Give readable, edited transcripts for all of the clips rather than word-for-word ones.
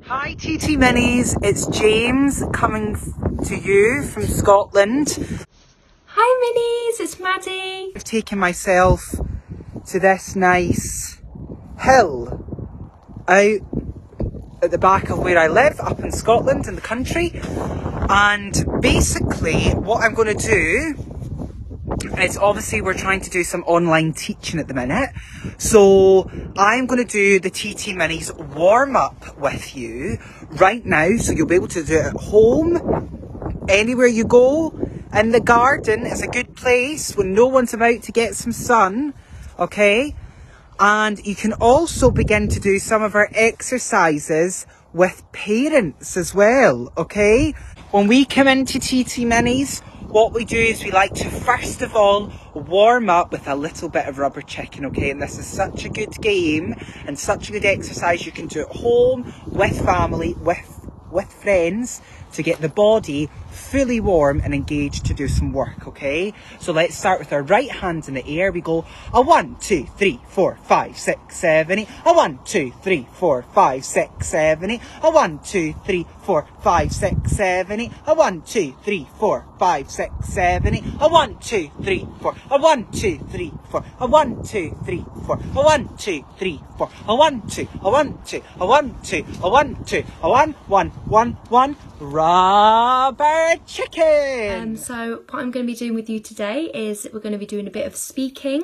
Hi TT Minis, it's James coming to you from Scotland. Hi Minis, it's Maddie. I've taken myself to this nice hill out at the back of where I live, up in Scotland in the country. And basically what I'm going to do is, obviously we're trying to do some online teaching at the minute. So I'm going to do the TT Minis warm up with you right now. So you'll be able to do it at home, anywhere you go. In the garden is a good place when no one's about to get some sun. Okay. And you can also begin to do some of our exercises with parents as well, okay? When we come into TT Minis, what we do is we like to first of all warm up with a little bit of rubber chicken, okay? And this is such a good game and such a good exercise you can do at home, with family, with friends, to get the body fully warm and engaged to do some work, okay? So let's start with our right hand in the air. We go a 1, 2, 3, 4, 5, 6, 7, 8. A 1, 2, 3, 4, 5, 6, 7, 8. A 1, 2, 3, 4, 5, 6, 7, 8. A 1, 2, 3, 4, 5, 6, 7, 8. A 1, 2, 3, 4. A 1, 2, 3, 4. A 1, 2, 3, 4. A 1, 2, 3, 4. A 1, 2. A 1, 2. A 1, 2. A 1, 2. A 1, 1, 1, 1. Rubber chicken. So what I'm going to be doing with you today is we're going to be doing a bit of speaking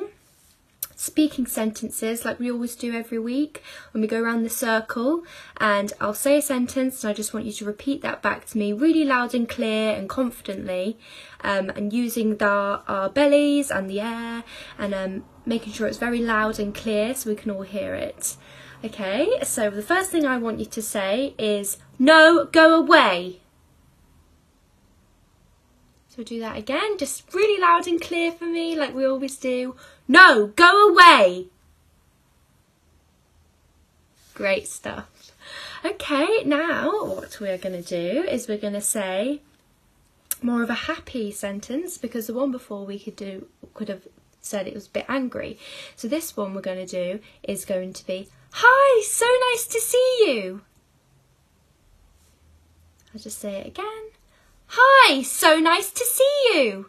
sentences like we always do every week when we go around the circle, and I'll say a sentence and I just want you to repeat that back to me really loud and clear and confidently, and using our bellies and the air, and making sure it's very loud and clear so we can all hear it. Okay, so the first thing I want you to say is, no, go away. So we'll do that again, just really loud and clear for me, like we always do. No, go away. Great stuff. Okay, now what we're going to do is we're going to say more of a happy sentence, because the one before we could have said it was a bit angry. So this one we're going to do is going to be, hi, so nice to see you. I'll just say it again. Hi, so nice to see you.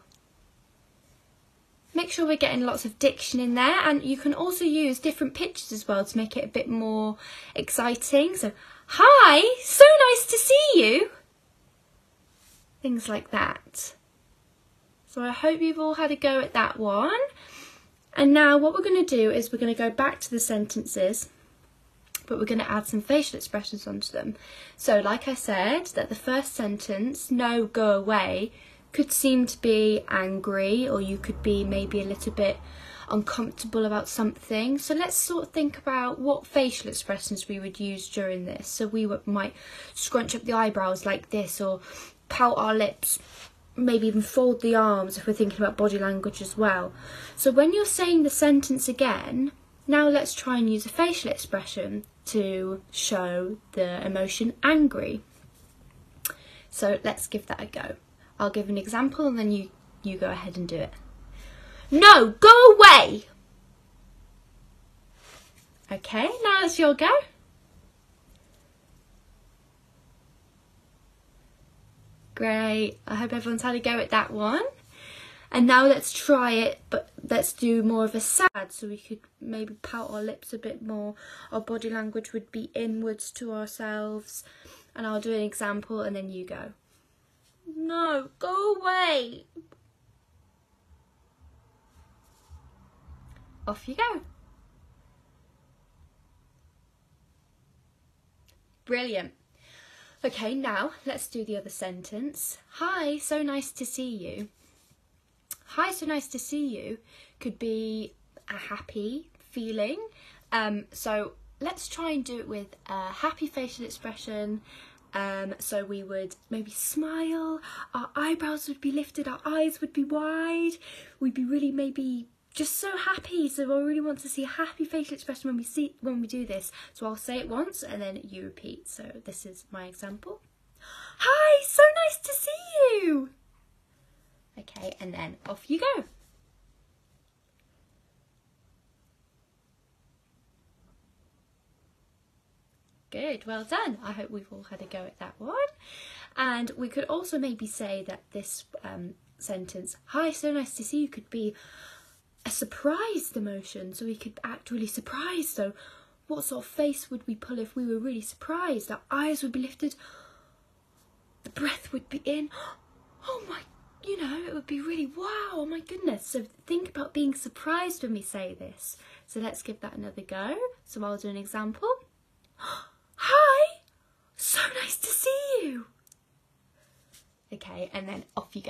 Make sure we're getting lots of diction in there, and you can also use different pitches as well to make it a bit more exciting. So, hi, so nice to see you. Things like that. So I hope you've all had a go at that one. And now what we're going to do is we're going to go back to the sentences, but we're going to add some facial expressions onto them. So like I said, that the first sentence, no, go away, could seem to be angry, or you could be maybe a little bit uncomfortable about something. So let's sort of think about what facial expressions we would use during this. So we might scrunch up the eyebrows like this, or pout our lips, maybe even fold the arms if we're thinking about body language as well. So when you're saying the sentence again, now let's try and use a facial expression to show the emotion angry. So let's give that a go. I'll give an example and then you go ahead and do it. No, go away. Okay, now it's your go. Great, I hope everyone's had a go at that one. And now let's try it, but let's do more of a sad, so we could maybe pout our lips a bit more. Our body language would be inwards to ourselves. And I'll do an example and then you go. No, go away. Off you go. Brilliant. Okay, now let's do the other sentence. Hi, so nice to see you. Hi, so nice to see you could be a happy feeling. So let's try and do it with a happy facial expression. So we would maybe smile, our eyebrows would be lifted, our eyes would be wide, we'd be really maybe just so happy. So I really want to see a happy facial expression when we do this. So I'll say it once and then you repeat. So this is my example. Hi, so nice to see you. Okay, and then off you go. Good, well done. I hope we've all had a go at that one. And we could also maybe say that this sentence, hi, so nice to see you, could be a surprised emotion. So we could act really surprised. So what sort of face would we pull if we were really surprised? Our eyes would be lifted, the breath would be in. Oh my, you know, it would be really, wow, oh my goodness. So think about being surprised when we say this. So let's give that another go. So I'll do an example. Hi, so nice to see you. Okay, and then off you go.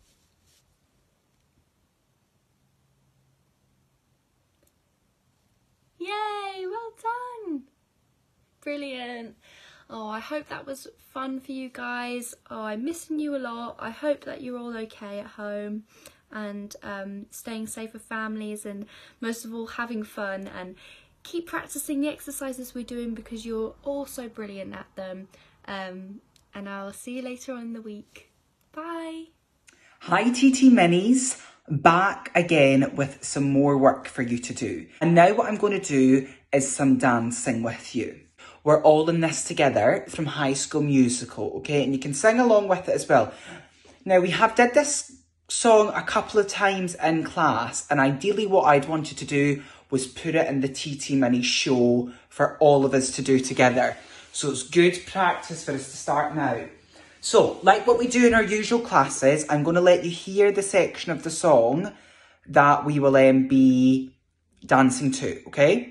Yay, well done. Brilliant. Oh, I hope that was fun for you guys. Oh, I'm missing you a lot. I hope that you're all okay at home and staying safe with families, and most of all having fun, and keep practicing the exercises we're doing because you're all so brilliant at them. And I'll see you later on in the week. Bye. Hi TT Minis, back again with some more work for you to do. And now what I'm going to do is some dancing with you. We're all in this together from High School Musical, okay? And you can sing along with it as well. Now we have did this song a couple of times in class, and ideally what I'd wanted to do was put it in the TT Mini show for all of us to do together. So it's good practice for us to start now. So, like what we do in our usual classes, I'm going to let you hear the section of the song that we will be dancing to, okay?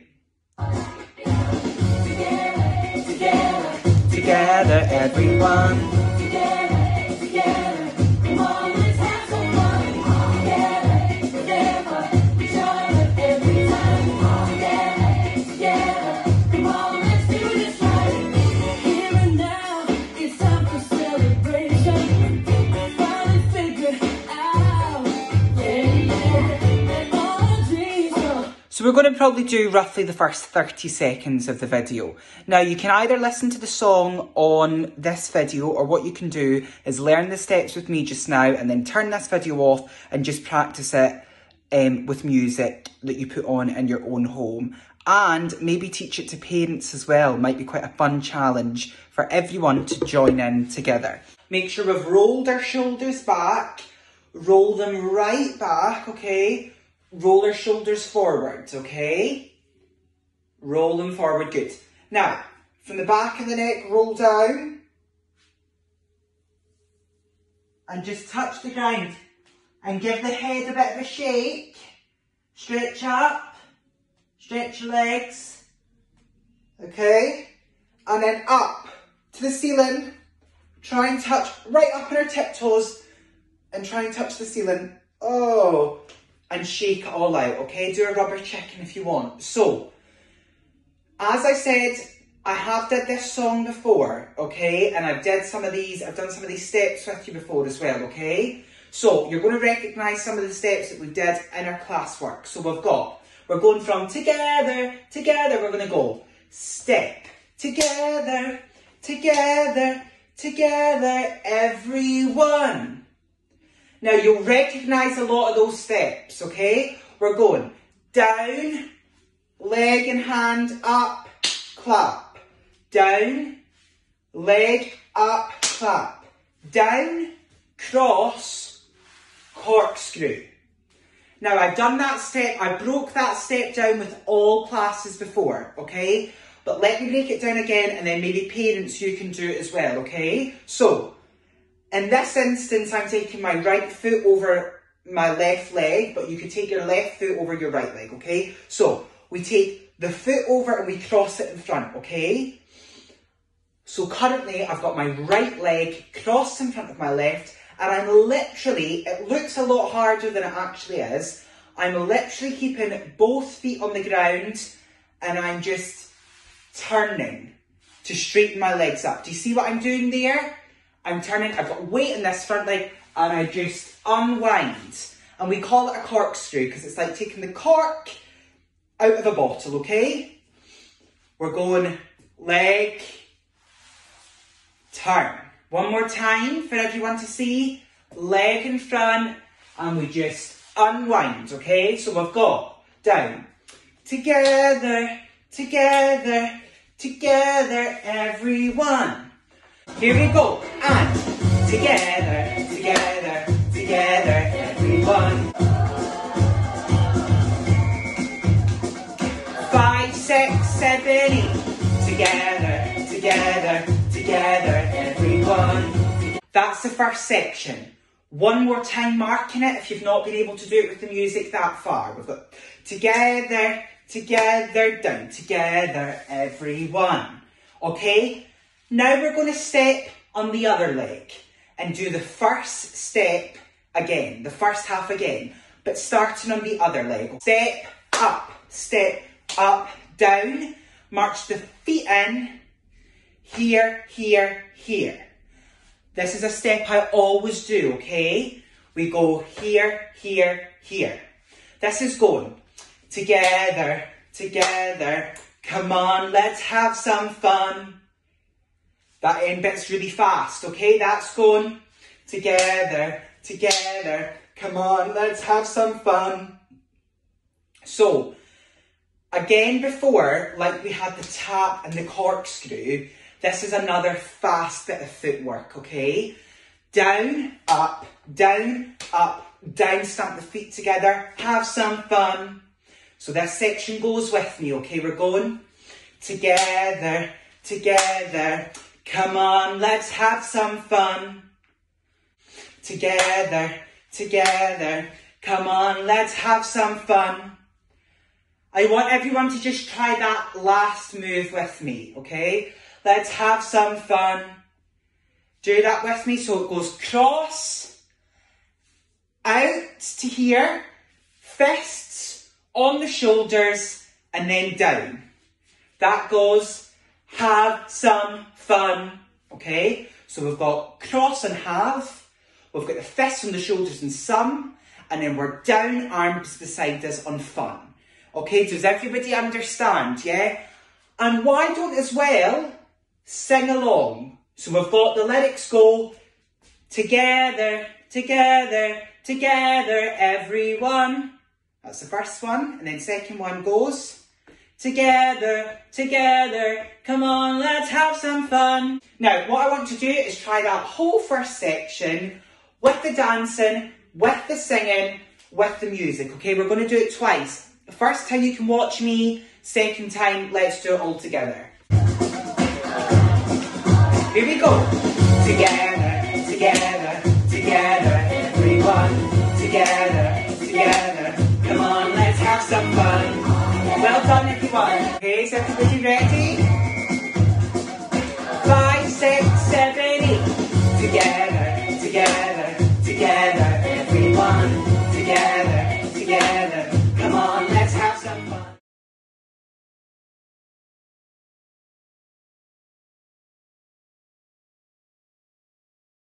Together, everyone. So we're going to probably do roughly the first 30 seconds of the video. Now you can either listen to the song on this video, or what you can do is learn the steps with me just now and then turn this video off and just practice it with music that you put on in your own home. And maybe teach it to parents as well. Might be quite a fun challenge for everyone to join in together. Make sure we've rolled our shoulders back, roll them right back, okay? Roll our shoulders forward, okay? Roll them forward, good. Now, from the back of the neck, roll down. And just touch the ground. And give the head a bit of a shake. Stretch up. Stretch your legs. Okay? And then up to the ceiling. Try and touch right up on our tiptoes. And try and touch the ceiling. Oh. And shake it all out, okay? Do a rubber chicken if you want. So, as I said, I have did this song before, okay? And I've done some of these steps with you before as well, okay? So, you're going to recognise some of the steps that we did in our classwork. So we're going from together, together, we're going to go step, together, together, together, everyone. Now, you'll recognise a lot of those steps, okay? We're going down, leg and hand up, clap. Down, leg up, clap. Down, cross, corkscrew. Now, I've done that step, I broke that step down with all classes before, okay? But let me break it down again, and then maybe parents, you can do it as well, okay? So, in this instance, I'm taking my right foot over my left leg, but you could take your left foot over your right leg, okay? So, we take the foot over and we cross it in front, okay? So currently, I've got my right leg crossed in front of my left, and I'm literally, it looks a lot harder than it actually is, I'm literally keeping both feet on the ground, and I'm just turning to straighten my legs up. Do you see what I'm doing there? I'm turning, I've got weight in this front leg, and I just unwind. And we call it a corkscrew, because it's like taking the cork out of a bottle, okay? We're going leg, turn. One more time for everyone to see. Leg in front, and we just unwind, okay? So we've got down, together, together, together, everyone. Here we go. And together, together, together, everyone. 5, 6, 7, 8. Together, together, together, everyone. That's the first section. One more time marking it if you've not been able to do it with the music that far. We've got together, together, down, together, everyone. Okay? Now we're going to step on the other leg and do the first step again, the first half again, but starting on the other leg. Step up, down, march the feet in, here, here, here. This is a step I always do, okay? We go here, here, here. This is going together, together. Come on, let's have some fun. That end bit's really fast, okay? That's going together, together. Come on, let's have some fun. So, again before, like we had the tap and the corkscrew, this is another fast bit of footwork, okay? Down, up, down, stamp the feet together, have some fun. So this section goes with me, okay? We're going together, together. Come on, let's have some fun. Together, together. Come on, let's have some fun. I want everyone to just try that last move with me, okay? Let's have some fun. Do that with me. So it goes cross, out to here, fists on the shoulders, and then down. That goes, have some fun, okay? So we've got cross and have, we've got the fists on the shoulders and some, and then we're down, arms beside us on fun. Okay, does everybody understand, yeah? And why don't as well sing along? So we've got the lyrics go, together, together, together, everyone. That's the first one. And then second one goes, together, together, come on, let's have some fun. Now, what I want to do is try that whole first section with the dancing, with the singing, with the music. Okay, we're going to do it twice. The first time you can watch me, second time, let's do it all together. Here we go. Together, together, together, everyone. Together, together. Come on, let's have some fun. Well done, everyone. Okay, is everybody ready? 5, 6, 7, 8. Together.